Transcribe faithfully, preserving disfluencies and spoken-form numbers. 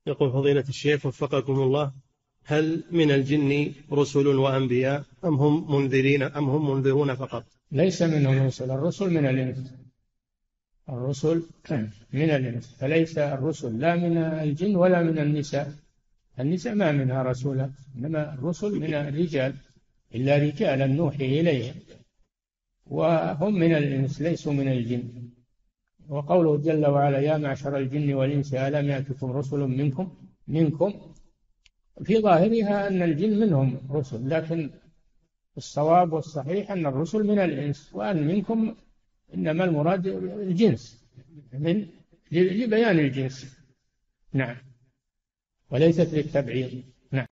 يقول فضيلة الشيخ وفقكم الله: هل من الجن رسل وأنبياء أم هم منذرين أم هم منذرون فقط؟ ليس منهم رسل، الرسل من الإنس. الرسل من الإنس، فليس الرسل لا من الجن ولا من النساء. النساء ما منها رسولا، إنما الرسل من الرجال، إلا رجالا نوحي إليهم، وهم من الإنس ليسوا من الجن. وقوله جل وعلا: يا معشر الجن والإنس ألم يأتكم رسل منكم منكم في ظاهرها أن الجن منهم رسل، لكن الصواب والصحيح أن الرسل من الإنس، وأن منكم إنما المراد الجنس، من لبيان الجنس. نعم، وليست للتبعيض.